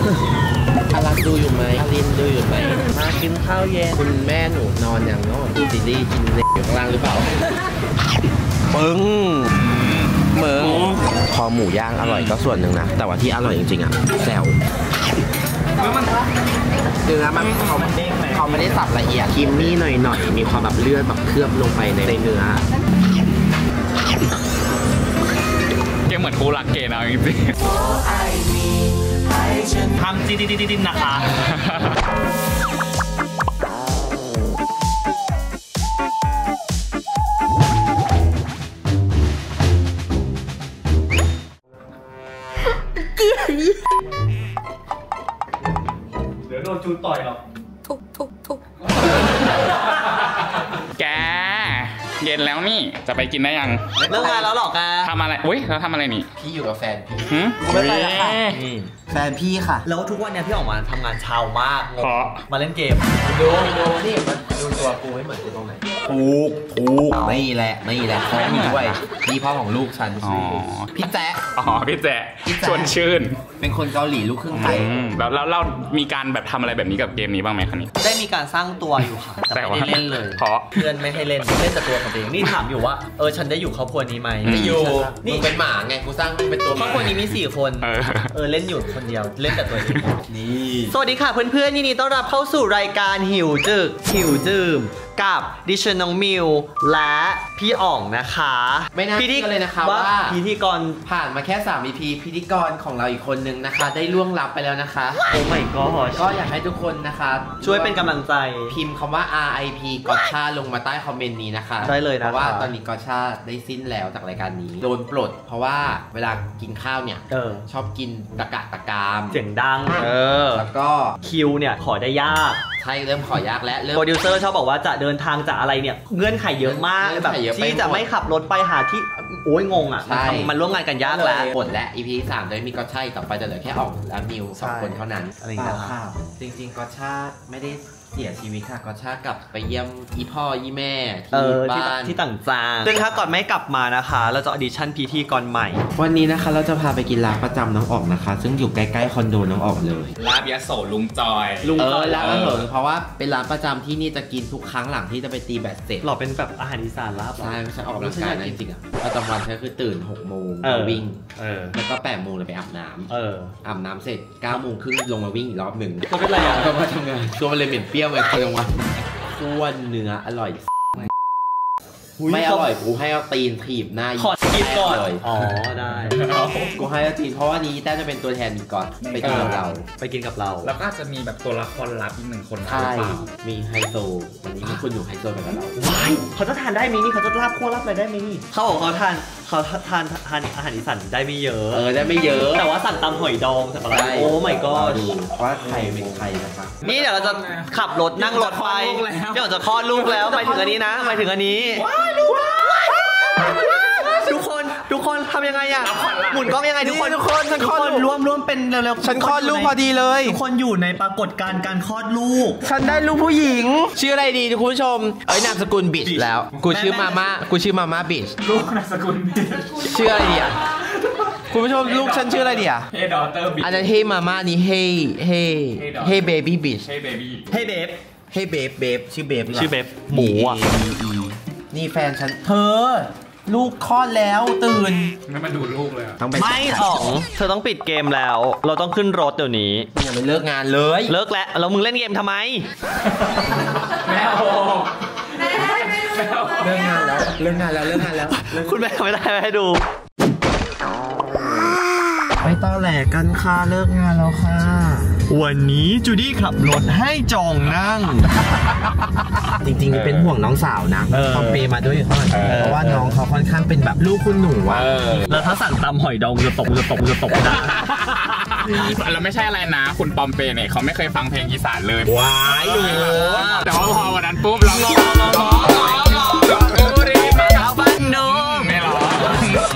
อารันดูอยู่ไหมอารินดูอยู่ไหมมากินข้าวเย็นคุณแม่หนูนอนอย่างโน้นดูซีรีส์กินเล็กอยู่ข้างล่างหรือเปล่าปึ้งเมืองคอหมูย่างอร่อยก็ส่วนหนึ่งนะแต่ว่าที่อร่อยจริงๆอ่ะแซวเนื้อมันเขาไม่ได้สับละเอียดครีมมี่หน่อยมีความแบบเลือดแบบเคลือบลงไปในเนื้อเกมเหมือนคู่รักเกย์นะจริงๆทำดินนะคะเดี๋ยวโดนจูต่อยหรอทุกแกเย็นแล้วนี่จะไปกินได้ยังเลิกงานแล้วหรอแกทำอะไรอุ้ยเราทำอะไรนี่พี่อยู่กับแฟนพี่ไม่ไปแล้วค่ะแฟนพี่ค่ะแล้วทุกวันเนี้ยพี่ออกมาทำงานเช้ามากมาเล่นเกมดูนี่มันดูตัวกูไม่เหมือนกูตรงไหนถูกนี่แหละแฟนอยู่ด้วยพี่พ่อของลูกฉันพี่แจ๊พี่แจ๊ชวนชื่นเป็นคนเกาหลีลูกครึ่งไทยแล้วเรามีการแบบทำอะไรแบบนี้กับเกมนี้บ้างไหมคะนี่ได้มีการสร้างตัวอยู่ค่ะแต่ไม่ได้เล่นเลยเพราะเพื่อนไม่ให้เล่นแต่ตัวของตัวเองนี่ถามอยู่ว่าฉันได้อยู่ครอบครัวนี้ไหมไม่อยู่นี่เป็นหมาไงกูสร้างเป็นตัวครอบครัวนี้มี4 คนเล่นอยู่คนเดียวเล่นแต่ตัวเองนี่สวัสดีค่ะเพื่อนๆยินดีต้อนรับเข้าสู่รายการหิวจืมกับดิฉันน้องมิวและพี่อ๋องนะคะไม่น่าเชื่อเลยนะคะว่าพิธีกรผ่านมาแค่3 EP พิธีกรของเราอีกคนนึงนะคะได้ล่วงลับไปแล้วนะคะโอ้ my god ก็อยากให้ทุกคนนะคะช่วยเป็นกำลังใจพิมพ์คำว่า RIP กอชาลงมาใต้คอมเมนต์นี้นะคะได้เลยนะเพราะว่าตอนนี้กอชาได้สิ้นแล้วจากรายการนี้โดนปลดเพราะว่าเวลากินข้าวเนี่ยชอบกินตะกามเสียงดังแล้วก็คิวเนี่ยขอได้ยากใช่เริ่มขอยากและโปรดิวเซอร์ชอบบอกว่าจะเดินทางจะอะไรเนี่ยเงื่อนไขเยอะมากแบบที่จะไม่ขับรถไปหาที่โอ้ยงงอ่ะมันร่วมงานกันยากแล้วหมดและ EP 3โดยมีก็ใช่ต่อไปจะเหลือแค่ออกและมิว2 คนเท่านั้นอะไรอย่างเงี้ยจริงๆก็ชาไม่ได้เสียชีวิตค่ะก็ชากลับไปเยี่ยมอีพ่ออีแม่ที่บ้านที่ต่างจางซึ่งถ้าก่อนไม่กลับมานะคะเราจะออดิชั่นพิธีกรใหม่วันนี้นะคะเราจะพาไปกินร้านประจำน้องออกนะคะซึ่งอยู่ใกล้ๆคอนโดน้องออกเลยลาบยโสลุงจอยร้านอาหารเพราะว่าเป็นร้านประจำที่นี่จะกินทุกครั้งหลังที่จะไปตีแบดเสร็จหรอเป็นแบบอาหารอีสานลาบใช่ฉันออกกำลังกายนะจริงๆอ่ะประจำวันฉันคือตื่น6 โมงวิ่งแล้วก็8 โมงเลยไปอาบน้ำอาบน้ำเสร็จ9 โมงครึ่งลงมาวิ่งอีกรอบหนึ่งก็เป็นไรอ่ะก็มาทำงานตัวมันเลยเหม็นเปรี้ยวเลยคนลงมาส่วนเนื้ออร่อยไม่อร่อยกูให้เอาตีนถีบหน้าขอกินก่อนเลยได้กูให้เอาตีนเพราะว่านี้แต้จะเป็นตัวแทนก่อนไปกินกับเราแล้วก็จะมีแบบตัวละครลับอีก1 คนใช่มีไฮโซวันนี้มีคนอยู่ไฮโซแบบเราว้ายเขาจะทานได้ไหมนี่เขาจะลาบคั่วลาบอะไรได้ไหมนี่เขาบอกเขาทานอาหารอีสานได้ไม่เยอะได้ไม่เยอะแต่ว่าสั่งตำหอยดองสั่งอะไรโอ้ my god ว่าใครเป็นใครนะคะนี่เดี๋ยวเราจะขับรถนั่งรถไฟเดี๋ยวจะคลอดลูกแล้วหมายถึงอันนี้นะหมายถึงอันนี้ทุกคนทำยังไงอ่ะหมุนกล้องยังไงทุกคนฉันคลอดร่วมเป็นเร็วๆฉันคลอดลูกพอดีเลยทุกคนอยู่ในปรากฏการณ์การคลอดลูกฉันได้ลูกผู้หญิงชื่ออะไรดีคุณผู้ชมนามสกุลบิชแล้วกูชื่อมาม่าบิชลูกนามสกุลบิชชื่ออะไรดีอ่ะคุณผู้ชมลูกฉันชื่ออะไรดีอ่ะเฮ้ดอเตอร์บิชอันนั้นเฮ้มาม่านี่เฮ้เบบี้บิชเฮ้เบบี้เฮ้เบฟชื่อเบฟหมูอ่ะนี่แฟนฉันเธอลูกคลอดแล้วตื่นไม่มาดูลูกเลยไม่เธอต้องปิดเกมแล้วเราต้องขึ้นรถเดี๋ยวนี้อย่าไปเลิกงานเลยเลิกแล้วมึงเล่นเกมทำไมแม่โอ้เลิกงานแล้วคุณแม่ไม่ได้ให้ดูไปต่อแหลกกันค่ะเลิกงานแล้วค่ะวันนี้จูดี้ขับรถให้จองนั่งจริงๆเป็นห่วงน้องสาวนะคอมเปมาด้วยอยู่ข้างหลังเพราะว่าน้องเขาค่อนข้างเป็นแบบลูกคุณหนูอะแล้วถ้าสั่งตำหอยดองจะตกนะแล้วไม่ใช่อะไรนะคุณปอมเปเนี่ยเขาไม่เคยฟังเพลงอีสานเลยว้ายแต่ว่าพอวันนั้นปุ๊บร้องไม่ร้อง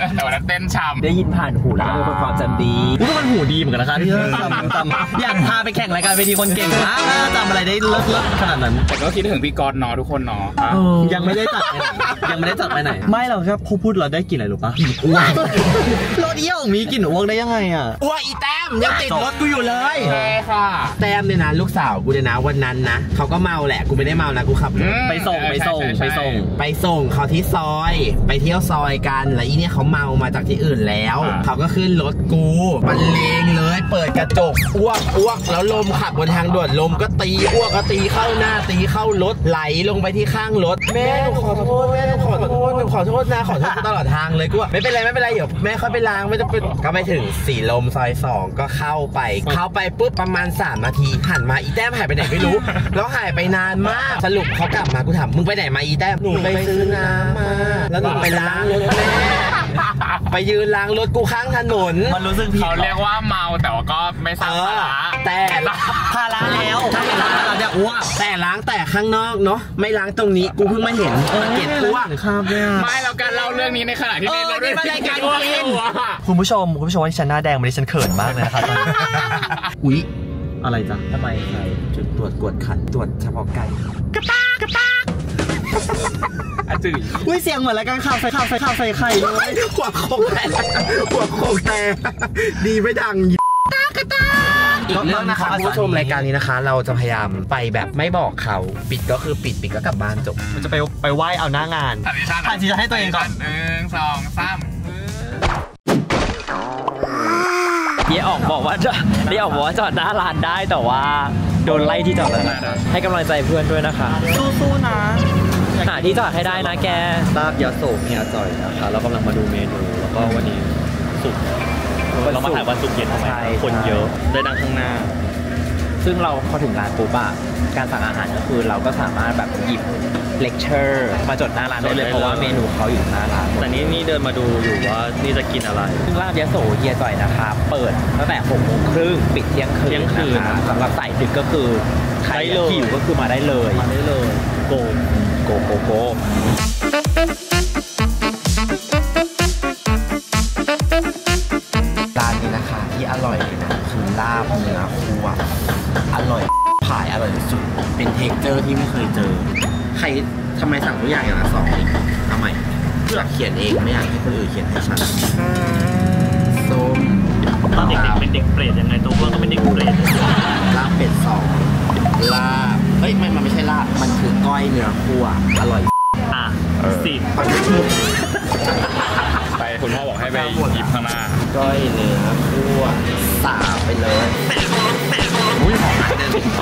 แต่วันนั้นเต้นฉ่ำได้ยินผ่านหูแล้วก็เป็นคนความจำดีก็มันหูดีเหมือนกันนะคะที่จำอยากพาไปแข่งรายการเวทีคนเก่งนะจำอะไรได้เลิศขนาดนั้นแต่ก็คิดถึงพี่กอดเนาะทุกคนเนาะยังไม่ได้จัดไปไหนยังไม่ได้จัดไปไหนไม่หรอกครับพูดเราได้กลิ่นอะไรรู้ปะกลิ่นอ้วกรถเยี่ยวมีกลิ่นอ้วกได้ยังไงอ่ะอ้วกอีแต้มยังติดรถกูอยู่เลยใช่ค่ะแต้มเนี่ยนะลูกสาวกูเนี่ยนะวันนั้นนะเขาก็เมาแหละกูไม่ได้เมานะกูขับรถไปส่งไปส่งเขาที่ซอยไปเที่ยวซอยกันแล้วอีเนี่ยเขาเมามาจากที่อื่นแล้วเขาก็ขึ้นรถกูบรรเลงเลยเปิดกระจกอ้วกแล้วลมขับบนทางด่วนลมก็ตีอ้วกก็ตีเข้าหน้าตีเข้ารถไหลลงไปที่ข้างรถแม่หนูขอโทษแม่หนูขอโทษนะขอโทษตลอดทางเลยกูว่าไม่เป็นไรเดี๋ยวแม่ค่อยไปล้างไม่ต้องเป็นก็ไปถึงสีลมซอย2ก็เข้าไปปุ๊บประมาณ3 นาทีหันมาอีแต้มหายไปไหนไม่รู้แล้วหายไปนานมากสรุปเขากลับมากูถามมึงไปไหนมาอีแต้มหนูไปซื้อน้ำมาแล้วหนูไปล้างรถแม่ไปยืนล้างรถกูข้างถนนมันรู้สึกผิดเขาเรียกว่าเมาแต่ว่าก็ไม่ทราบภาระแต่ภาระแล้วถ้าไม่ล้างเราจะอ้วกแต่ล้างแต่ข้างนอกเนาะไม่ล้างตรงนี้กูเพิ่งมาเห็นเกลียดอ้วกครับเนี่ยไม่แล้วการเล่าเรื่องนี้ในขณะที่ในรถด้วยรายการกินคุณผู้ชมว่าฉันหน้าแดงวันนี้ฉันเขินมากเลยนะครับอุ๊ยอะไรจ๊ะทำไมใครจุดตรวจกวดขันตรวจเฉพาะไก่กระตากอาจืดอุ้ยเสียงเหมือนรายการข่าวใส่ไข่เลยหัวโคกแต่ดีไม่ดังอีกเรื่องนะคะคุณผู้ชมรายการนี้นะคะ เราจะพยายามไปแบบไม่บอกเขาปิดก็คือปิดก็กลับบ้านจบมันจะไปไหว้เอาหน้างานถ่ายทีจะให้ตัวเองก่อน 1 2 3 เย่ออกบอกว่าจอดหน้าร้านได้แต่ว่าโดนไล่ที่จอดแล้วให้กำลังใจเพื่อนด้วยนะคะสู้ๆนะหาที่จอดให้ได้นะแกลาบยาโศกเฮียจ่อยนะคะเรากำลังมาดูเมนูแล้วก็วันนี้สุกเรามาถ่ายวันสุกเย็นทำไมคนเยอะได้ดังข้างหน้าซึ่งเราพอถึงร้านปุ๊บอะการสั่งอาหารก็คือเราก็สามารถแบบหยิบเลคเชอร์มาจดหน้าร้านได้เลยเพราะว่าเมนูเขาอยู่หน้าร้านแต่นี่เดินมาดูอยู่ว่านี่จะกินอะไรซึ่งลาบยะโสเฮียจ่อยนะคะเปิดตั้งแต่6:30ปิดเที่ยงคืนนะคะสำหรับสายดึกก็คือใครหิวก็คือมาได้เลยโกร้านนี้นะคะที่อร่อยเลยนะคือลาบเนื้อคั่วอร่อยผายอร่อยที่สุดเป็นเทคเจอร์ที่ไม่เคยเจอใครทำไมสั่งทุกอย่างอย่างละ2อีกทำไมเพื่อเขียนเองไม่อยากให้คนอื่นเขียนให้ฉันส้มตอนเด็กๆเป็นเด็กเปรตยังไงตัวเพื่อนก็เป็นเด็กเปรตลาบเป็ด2ลาบมันไม่ใช่ลาบมันคือก้อยเนื้อคั่วอร่อย 10 ไปคุณพ่อบอกให้ไปหยิบข้างหน้าก้อยเนื้อคั่ว3ไปเลยอุ้ยหอม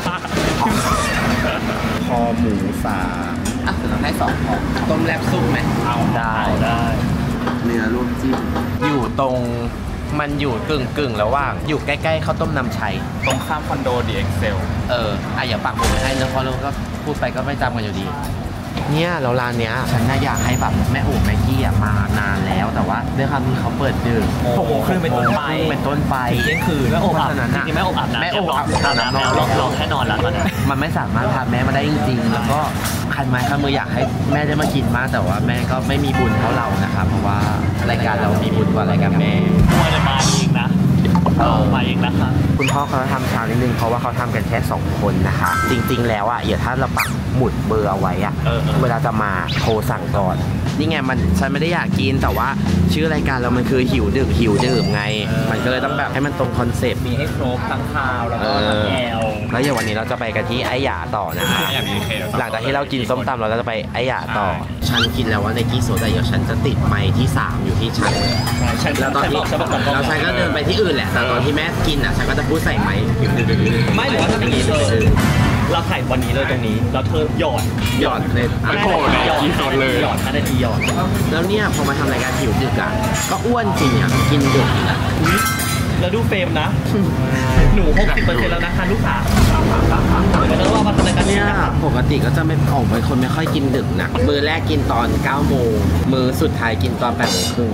คอหมู3อ่ะเราให้2พอต้มแลบซุปไหมเอาได้เนื้อลวกจิ้มอยู่ตรงมันอยู่กึ่งระหว่างอยู่ใกล้ๆข้าวต้มน้ำชัยตรงข้ามคอนโดดีเอ็กเซลอย่าปักหมุดให้นะเพราะเราก็พูดไปก็ไม่จำกันอยู่ดีเนี่ยเราร้านเนี้ยฉันน่าอยากให้แบบแม่โอ๋แม่กี้มานานแล้วแต่ว่าด้วยความที่เขาเปิดดึก 6:30เป็นต้นไปเที่ยงคืนแม่โอ๋อาบน้ำจริงๆแม่โอ๋อาบน้ำแล้วเราแค่นอนแล้วตอนนี้มันไม่สามารถพาแม่มาได้จริงๆแล้วก็คันไม้คันมืออยากให้แม่ได้มากินมากแต่ว่าแม่ก็ไม่มีบุญเท่าเรานะครับเพราะว่ารายการเรามีบุญกว่ารายการแม่ไม่ได้มาเองนะมาเองนะคะคุณพ่อเขาทำช้านิดนึงเพราะว่าเขาทำกันแค่2คนนะคะจริงๆแล้วอย่าถ้าเราปักหมุดเบอร์เอาไว้เวลาจะมาโทรสั่งก่อนนี่ไงฉันไม่ได้อยากกินแต่ว่าชื่อรายการเรามันคือหิวดึกหิวดื่มไงมันก็เลยต้องแบบให้มันตรงคอนเซปต์มีให้ครบทั้งข้าวแล้วก็ทั้งแอลแล้วอย่างวันนี้เราจะไปกันที่ไอ้หยาต่อนะคะหลังจากที่เรากินส้มตำเราจะไปไอ้หยาต่อฉันกินแล้วว่าในกี้โซดาเดี๋ยวฉันจะติดไมค์ที่3อยู่ที่ฉันแล้วตอนที่เราฉันก็เดินไปที่อื่นแหละแต่ตอนที่แม่กินฉันก็จะพูดใส่ไมค์ไม่หรือว่าถ้าไม่กินเราถ่ายวันนี้เลยตรงนี้แล้วเธอหยอดเลยไม่โกรธเลยกินสดเลยหยอด5 นาทีหยอดแล้วเนี่ยพอมาทำรายการหิวดึกก็อ้วนจริงกินดึกแล้วดูเฟรมนะหนู 60% แล้วนะคะลูกค้าแล้วว่ามาทำรายการเนี่ยปกติก็จะไม่ออกเป็นคนไม่ค่อยกินดึกนะมื้อแรกกินตอน 9 โมงมื้อสุดท้ายกินตอน 8 โมงครึ่ง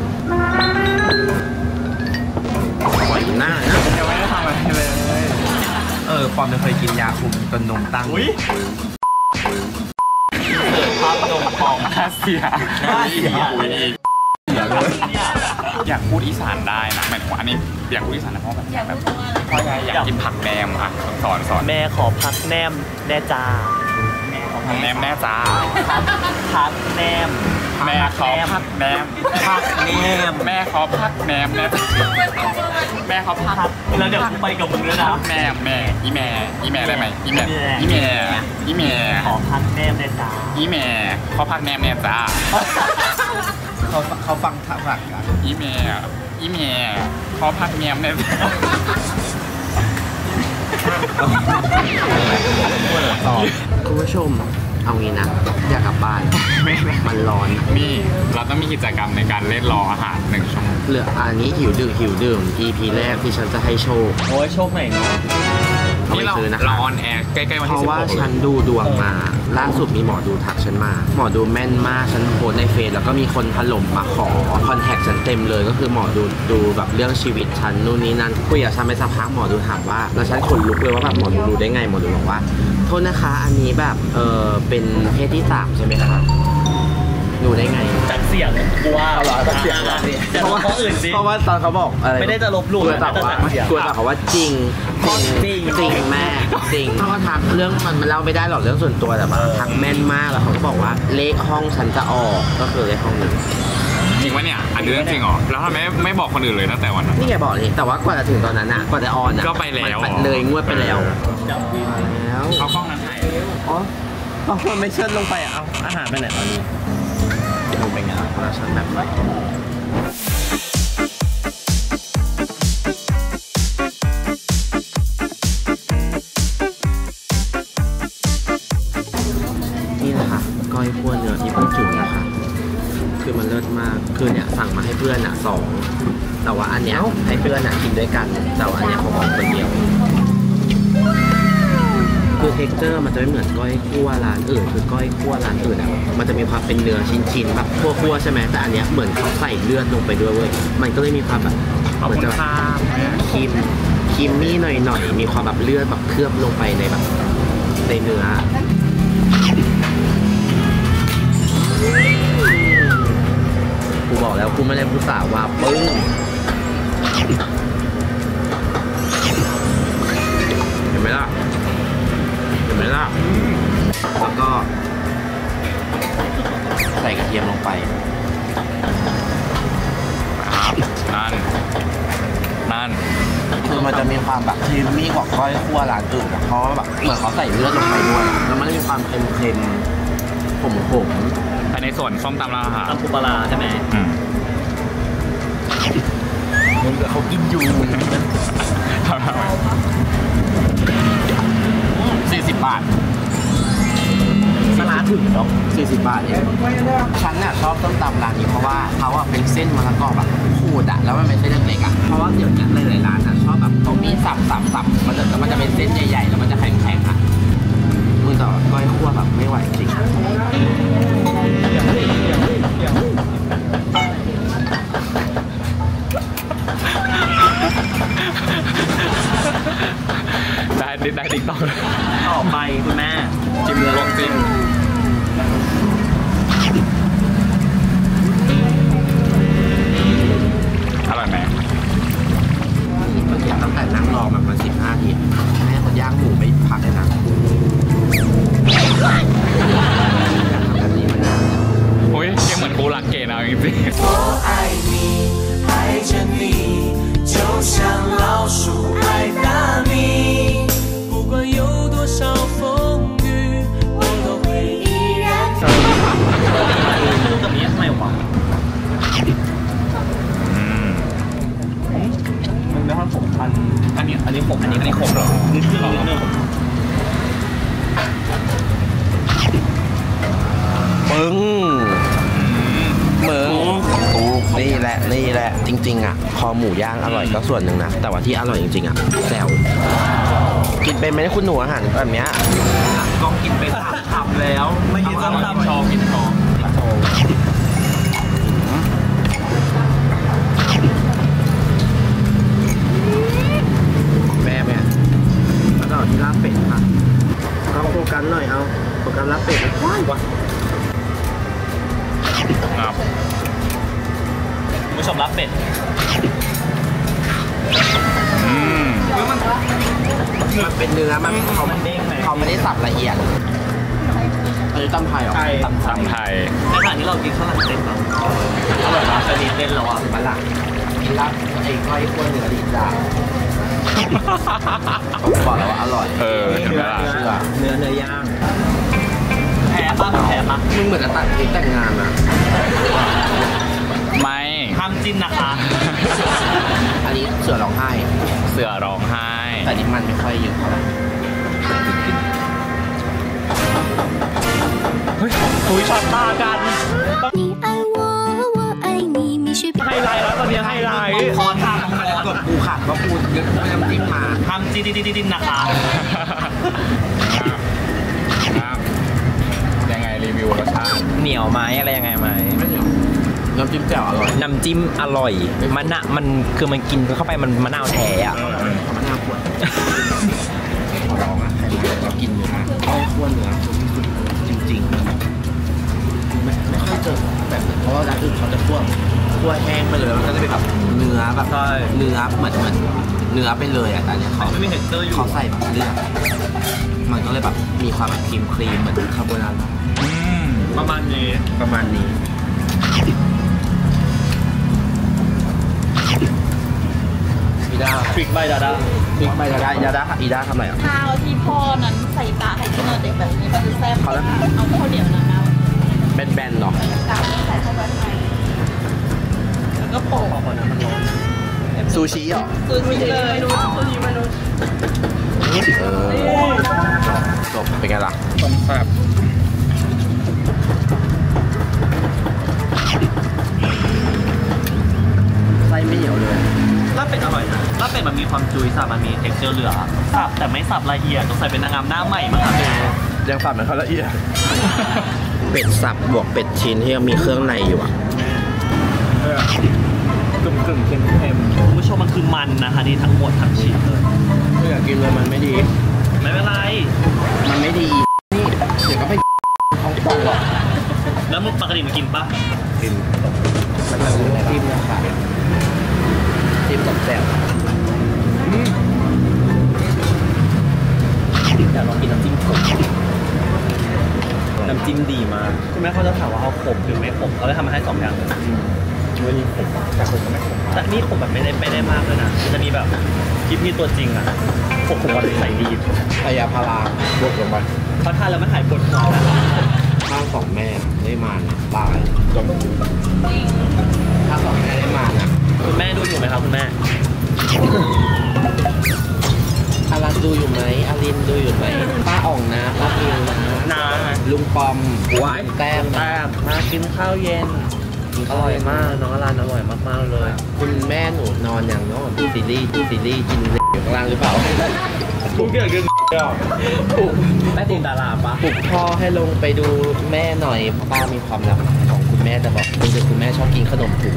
ปล่อยหน้านะยังไม่ได้ทำอะไรเลยปอมเคยกินยาคุมจนนมตั้งภาพนมทองค่าเสียอยากพูดอีสานได้นะหมายถึงว่าอันนี้อยากพูดอีสานนะเพราะแบบพ่อยายอยากกินผักแหนมอ่ะสอนแม่ขอพักแนมแน่จ้าผักแหนมแน่จ้าพักแนมแม่ขอผักแหนมพักแนมแม่ขอผักแหนมแน่แม่ขอผักแล้วเดี๋ยวกูไปกับมึงด้วยนะแม่อีแม่ได้ไหมอีแม่ขอพักแนมแน่จ้าอีแม่ขอผักแหนมแน่จ้าเขาฟังผักกันอีแม่ขอผักแหนมแน่จ้าคุณผู้ชมเอางี้นะอยากกลับบ้านมันร้อนนี่เราต้องมีกิจกรรมในการเล่นรออาหาร1 ชั่วโมงเหลืออันนี้หิวดื่ม EP แรกที่ฉันจะให้โชว์โอ้ยโชคไหนเนาะเอาไปนี่เราซื้อนะเราคะออนแอร์ใกล้ๆวันเพที่ราะว่า 16 ฉันดูดวงมา ล่าสุดมีหมอดูทักฉันมา หมอดูแม่นมาก ฉันโพสในเฟซแล้วก็มีคนถล่มมาขอคอนแทคฉันเต็มเลย ก็คือหมอดูแบบเรื่องชีวิตฉันนู่นนี่นั่นคุยกับฉันไปสักพักหมอดูถามว่าแล้วฉันขนลุกเลยว่าแบบหมอดูรู้ได้ไงหมอดูบอกว่าโทษนะคะอันนี้แบบเป็นเพศที่3ใช่ไหมคะดูได้ไงจากเสียงกูว่าจากเสียงเพราะว่าอื่นสิเพราะว่าตอนเขาบอกอะไรไม่ได้จะลบหลู่กลัวตอบว่าแต่จากเสียงกลัวตอบเขาว่าจริงแม่จริงเขาก็ทักเรื่องมันเล่าไม่ได้หรอกเรื่องส่วนตัวแต่ว่าทักแม่นมากแล้วเขาก็บอกว่าเลขห้องฉันจะออกก็คือเลขห้องนึงจริงวะเนี่ยอันนี้เรื่องจริงเหรอแล้วทำไมไม่บอกคนอื่นเลยตั้งแต่วันนั้นนี่ไงบอกเลยแต่ว่ากว่าจะถึงตอนนั้นอ่ะกว่าจะออนอ่ะก็ไปแล้วมันเลยงวดไปแล้วแล้วเอากล้องนั้นถ่ายอ๋อมันไม่เชิญลงไปอ่ะเอาอาหารไปไหนตอนนี้ลงไปงานแล้วฉันแบบนี่นะคะก้อยคั่วเนื้อที่พูดถึงนะคะคือมันเลิศมากคือเนี่ยสั่งมาให้เพื่อนอ่ะ2แต่ว่าอันเนี้ยให้เพื่อนอ่ะกินด้วยกันแต่ว่าอันเนี้ยเขาบอกคนเดียวคือเท็กเจอร์มันจะไม่เหมือนก้อยคั่วร้านอื่นคือก้อยคั่วร้านอื่นอ่ะมันจะมีความเป็นเนื้อชิ้นๆแบบคั่วๆใช่ไหมแต่อันเนี้ยเหมือนเขาใส่เลือดลงไปด้วยเว้ยมันก็เลยมีความแบบเหมือนจะครีมมี่หน่อยๆมีความแบบเลือดแบบเคลือบลงไปในแบบในเนื้อกูบอกแล้วกูไม่ได้พูดสาวว่าปึ้งเห็นไหมล่ะแล้วก็ใส่กระเทียมลงไปนั่นคือมันจะมีความแบบครีมมี่กว่าก้อยคั่วร้านอื่นอะเพราะว่าแบบเหมือนเขาใส่เลือดลงไปด้วยแล้วมันจะมีความเค็มๆขมแต่ในส่วนส้มตำร้านอาหารตำปูปลาใช่ไหมเหมือนกับเขากินอยู่40 บาทปลาถึงเนาะ 40 บาทเองฉันน่ะชอบต้มตำร้านนี้เพราะว่าเขาอะเป็นเส้นมะละกอแบบขูดอะแล้วมันเป็นเส้นเล็กๆอะเพราะว่าเดี๋ยวนี้หลายๆร้านอะชอบแบบเขามีสับมันจะเป็นเส้นใหญ่ๆแล้วมันจะแข็งๆอะมือต่อก้อยคั่วแบบไม่ไหวจริงได้ติ๊กต็อกต่อไปคุณแม่จิ้มลงจิ้มอร่อยไหมตั้งแต่นั่งรอแบบมา15 ทีแม่เขาย่างหมูไม่พักเลยนะแบบนี้มานานแล้วโอ้ยยังเหมือนกูรักเกณฑ์เอาจริงๆ我爱你，爱着你，就像老鼠爱大米。不管有多少风雨，我都会依然。 ตรงนี้ทำไมวะมันไม่ค่อยขมพันอันนี้ขมอันนี้ขมเหรอนิดนึงปึ้งนี่แหละจริงๆอ่ะคอหมูย่างอร่อยก็ส่วนหนึ่งนะแต่ว่าที่อร่อยจริงๆอ่ะแซวกินเป็นไหมคุณหนูอาหารแบบเนี้ยกองกินไป3 คำแล้วไม่กินส้มตำกินชอแม่แล้วก็ที่ลาบเป็ดค่ะเอาโฟกัสหน่อยเอาโฟกัสลาบเป็ดว้ายวะครับคุณผู้ชมกับลาบเป็ดมันเป็นเนื้อมันเขาไม่ได้สับละเอียดอันนี้ตำไทยเหรอตำไทยไทยในขณะที่เรากินข้าวหลังเต้นเราอร่อยมากชนิดเต้นเราอ่ะฝรั่งกินลาบไอ้ก้อยขั้วเนื้อดีจ้าผมบอกแล้วว่าอร่อยเห็นไหมล่ะเชื่อเนื้อย่างแพ้ปะแพ้ปะมึงเหมือนจะตัดคลิปแต่งงานอะไม่ห้ามจิ้นนะคะอันนี้เสือร้องไห้เสือร้องไห้แต่นี่มันไม่ค่อยเยอะเท่าไหร่คุยช็อตตากัน你爱我，我爱你，蜜雪冰ไฮไลท์แล้วตอนนี้ไฮไลท์คอทางกดกูขัดว่ากูยึดน้ำจิ้มมาห้ามจิ้นนะคะยังไงรีวิวรสชาติเหนียวไหมอะไรยังไงไหมน้ำจิ้มแจ่วอร่อยน้ำจิ้มอร่อยมันคือมันกินเข้าไปมันมะนาวแท้อะมันน่าปวดขอลองอ่ะใครมากินเนื้อก้อยขั้วเนื้อจริงๆไม่ค่อยเจอแบบนั้นเพราะว่าร้านอื่นเขาจะคั่วแห้งไปเลยมันก็จะเป็นแบบเนื้อแบบเนื้อเหมือนเนื้อไปเลยอ่ะแต่เนี้ยเขาไม่มีเห็นเตอร์อยู่เขาใส่แบบเลือดมันก็เลยแบบมีความแบบครีมเหมือนคาโบนาร่าประมาณนี้ประมาณนี้อีด้าทริกใบดาดาพริกใบอีด้าทำอะไรอ่ะข้าวที่พ่อนั้นใส่ตาให้ที่นอนเด็กแบบนี้ก็คือแซ่บมากเอาข้าวเหนียวนะนะเป็นแบนๆเนาะกาวใส่เข้าไปข้างในแล้วก็โปะซูชิเหรอซูชิเลยซูชิมนุษย์จบเป็นไงล่ะต้มแซ่บไส้ไม่เหนียวเลยลาบเป็ดอร่อยนะลาบเป็ดมันมีความจุยสับมันมีเท็กเจอร์เหลือสับแต่ไม่สับละเอียดต้องใส่เป็นนางงามหน้าใหม่มั้งครับยังสับไม่ค่อยละเอียดเป็ดสับบวกเป็ดชิ้นที่ยังมีเครื่องในอยู่อ่ะกึ่มเค็มคุณผู้ชมมันคือมันนะคะนี่ทั้งหมดทั้งชิ้นเลยไม่อยากกินเลยมันไม่ดีไม่เป็นไรมันไม่ดีนี่เดี๋ยวก็ไปท้องป่องหรอกแล้วมึงปกติมึงกินปะกินมันแบบจิ้มนะคะจิ้มกับแจ่วอยากลองกินน้ำจิ้มขมน้ำจิ้มดีมากคุณแม่เขาจะถามว่าเอาขมหรือไม่ขมเขาเลยทำมาให้2อย่างเลยไม่ดีผมแต่ผมก็ไม่ผมแต่นี่ผมแบบไม่ได้มากเลยนะจะมีแบบคลิปนี้ตัวจริงอ่ะผมว่าใส่ดีพยาพาราบวกลงไปเขาทานแล้วมันหายปวดหัวนะถ้าสองแม่ได้มาเนี่ยบ้าเลยจบถ้าสองแม่ได้มานะคุณแม่ดูอยู่ไหมครับคุณแม่อารันดูอยู่ไหมอารินดูอยู่ไหมป้าอ่องนะป้าพิวนะนาลุงปอมแต้มมากินข้าวเย็นอร่อยมากน้องอารันอร่อยมากๆเลย คุณแม่หนูนอนอย่างน้องดูซีรีส์กินอยู่ข้างล่างหรือเปล่าผมเกิดขึ้นแม่ตินดาราปะปลุกพ่อให้ลงไปดูแม่หน่อยป้ามีความลับของคุณแม่แต่บอกคุณแม่ชอบกินขนมถุง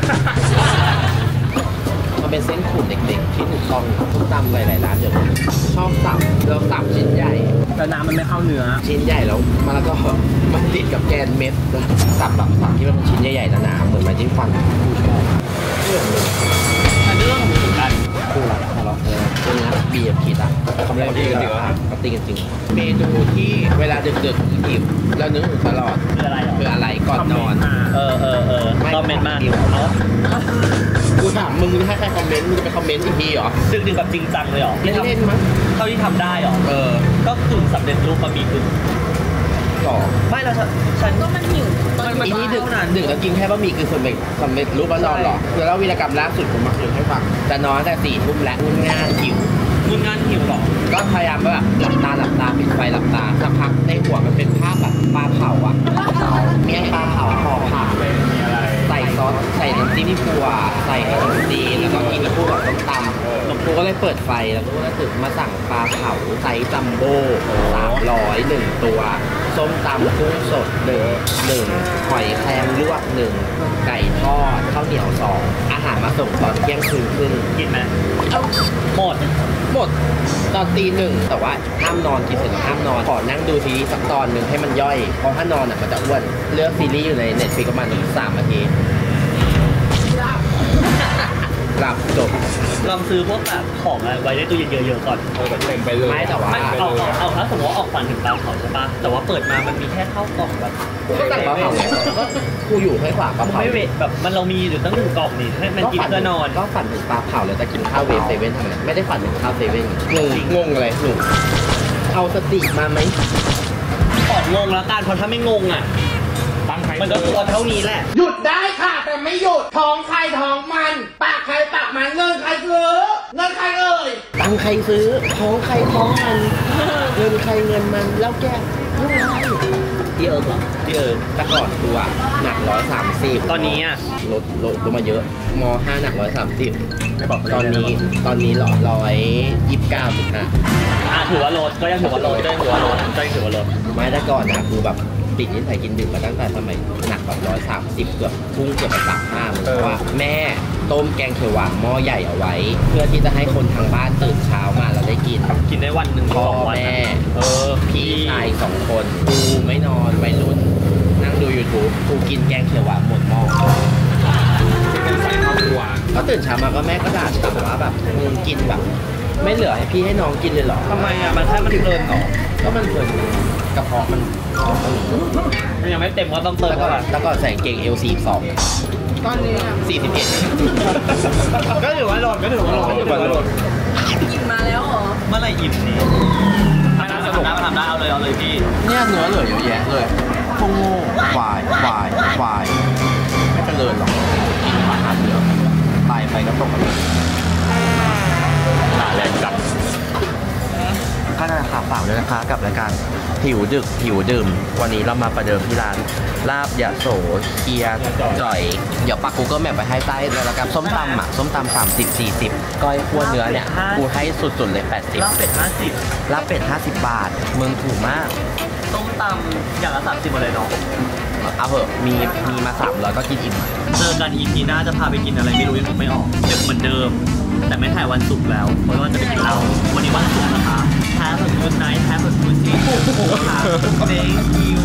มันเป็นเส้นขูดเด็กๆที่ถูกต้องทุกตำหลายๆร้านเดี๋ยวนี้ชอบสับเราสับชิ้นใหญ่แต่น้ำมันไม่เข้าเนื้อชิ้นใหญ่แล้วมันก็มันติดกับแกนเม็ดสับแบบสับที่มันเป็นชิ้นใหญ่ๆหนาๆเหมือนไม้จิ้มฟันผู้ชอบเรื่องเลยอันนี้เรื่องของผมกันคู่รักทะเลาะเนี้ยบีกับคิดอ่ะเขาไม่ได้ตีกันจริงเขาตีกันจริงเมนูที่เวลาดึกๆอิ่มแล้วนึกถึงตลอดคืออะไรคืออะไรก่อนนอนคอมเมนต์มาเอากูถามมึงให้ใครคอมเมนต์มึงจะไปคอมเมนต์อีกทีเหรอดึกๆแบบจริงจังเลยเหรอเล่นๆมั้งเท่าที่ทำได้เหรอ ก็กึ่งสำเร็จรูปบะหมี่กึ่งต่อไม่แล้วฉันก็มันหิวตอนอีนี้นี่ดึกแล้วกินแค่บะหมี่คือสำเร็จรูปแล้วนอนเหรอเดี๋ยวเล่าวีรกรรมล่าสุดผมมาคืนให้ฟังจะนอนแต่4 ทุ่มแล้วงานหิวมึงงานหิวเหรอก็พยายามแบบหลับตาปิดไฟหลับตาสักพักในหัวมันเป็นภาพแบบปลาเผาอ่ะเมี่ยงปลาเผาห่อผักใส่ซอสใส่น้ำจิ้มที่ปัวใส่ขนมจีนแล้วก็กินกับพวกแบบต้มตำกูก็เลยเปิดไฟแล้วก็ตื่นมาสั่งปลาเผาไซส์จัมโบ้300 1 ตัวส้มตำกุ้งสด1หอยแครงลวก1ไก่ทอดข้าวเหนียว2อาหารมาส่งตอนเที่ยงคืนครึ่งกินไหมหมดตอนตี 1แต่ว่าห้ามนอนกินเสร็จแล้วห้ามนอนขอนั่งดูซีรีส์สักตอนหนึ่งให้มันย่อยเพราะถ้านอนอ่ะมันจะอ้วนเลือกซีรีส์อยู่ใน Netflix ประมาณ3 นาทีหลับจบลองซื้อพวกแบบของอะไรไว้ในตู้เย็นเยอะๆก่อนเต็มไปเลยไม่แต่ว่าไม่เอาถ้าสมมติว่าออกฝันถึงปลาเผาใช่ปะแต่ว่าเปิดมามันมีแค่ข้าวกล่องแบบก็สั่งปลาเผาไงก็กูอยู่ให้ขวาปลาเผาไม่เวทแบบมันเรามีอยู่ตั้ง1 กล่องนี่ให้มันกินเพื่อนอนก็ฝันถึงปลาเผาแล้วจะกินข้าวเวฟเซเว่นทำไมไม่ได้ฝันถึงข้าวเซเว่นงงอะไรหนูเอาสติมาไหมของงแล้วกันเพราะถ้าไม่งงอ่ะตั้งใครมันก็ตัวเท่านี้แหละหยุดได้ค่ะแต่ไม่หยุดท้องใครท้องมันปากใครปากมันเงินใครซื้อเงินใครเอ่ยตังค์ใครซื้อท้องใครท้องมันเงินใครเงินมันแล้วแกยุ่งอะไรพี่เอิร์กเหรอพี่เอิร์กแต่ก่อนกูอะหนัก130 ตอนนี้อ่ะลดมาเยอะม5หนัก130ไม่บอกตอนนี้หรอ129.5 ถือว่าลดก็ยังถือว่าลดก็ยังถือว่าลดก็ยังถือว่าลดไม่แต่ก่อนนะกูแบบติดนิสัยกินดื่มมาตั้งแต่สมัยหนักแบบ130เกือบพุ่งเกือบไป35เพราะว่าแม่ต้มแกงเขียวหวานหม้อใหญ่เอาไว้ เพื่อที่จะให้คนทางบ้านตื่นเช้ามาแล้วได้กินกินได้วันหนึ่งพ่อ 2 วันแม่พี่พี่ชาย2 คนกูไม่นอนวัยรุ่นนั่งดู YouTube กูกินแกงเขียวหวานหมดหม้อใส่ข้าวหวานก็ตื่นเช้ามาก็แม่ก็ด่าถามว่าแบบมึงกินแบบ ไม่เหลือให้พี่ให้น้องกินเลยเหรอทำไมอ่ะมันแค่มันเพลินเหรอก็มันเพลินกระเพาะมันมันยังไม่เต็มก็ต้องเติมแล้วก็ก่อนแล้วก็ใส่กางเกงL42ตอนนี้41 ก็ถือว่าลดก็ถือว่าลดก็ถือว่าลดกินมาแล้วเหรอเมื่อไหร่อิ่มนี่ไม่น่าสนุกนะทำได้เอาเลยพี่เนี่ยเนื้อเหลือเยอะแยะเลยพวกโง่ควายไม่เจริญหรอกกินอาหารเยอะตายไปก็ตกกันเลยตาแรงจับก็ได้ข่าวฝากด้วยนะคะกับรายการหิวดึกหิวดื่ม วันนี้เรามาประเดิมที่ร้านลาบยะโสเคียจ่อย เดี๋ยวปักกูก็แมปไปให้ใต้เลยแล้วกันส้มตำอ่ะส้มตำ30-40ก้อยคั่วเนื้อเนี่ยกูให้สุดๆเลย80 ลาบเป็ด50 ลาบเป็ด50 บาทมึงถูกมากต้มตำอย่างละ30หมดเลยเนาะเอาเหอะมีมา300ก็กินอิ่มเจอกัน EP หน้าจะพาไปกินอะไรไม่รู้ยังนึกไม่ออกเดี๋ยวเหมือนเดิม แต่ไม่ถ่ายวันศุกร์แล้วเพราะว่าจะไปกินเหล้าวันนี้วันศุกร์นะคะ Have a good night Have a good day ค่ะ Thank you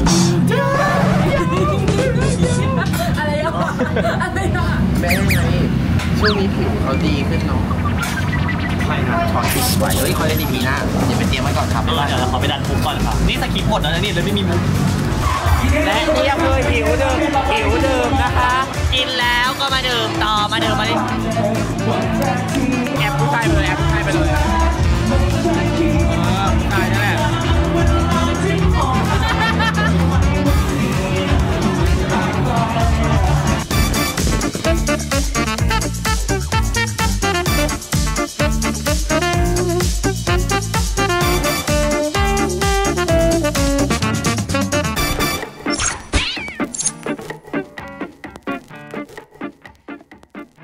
อะไรอ่ะอะไรอ่ะแม่ไงช่วงนี้ผิวเขาดีขึ้นเนาะไม่นะช้อนติดไว้เฮ้ยคอยเล่นดีพีหน้าเดี๋ยวไปเตรียมไว้ก่อนครับเดี๋ยวเราขอไปดันมุกก่อนค่ะนี่สคริปต์หมดแล้วนะนี่เลยไม่มีมุกและนี่คือหิวดื่มนะคะกินแล้วก็มาดื่มต่อมาดื่มมาดิ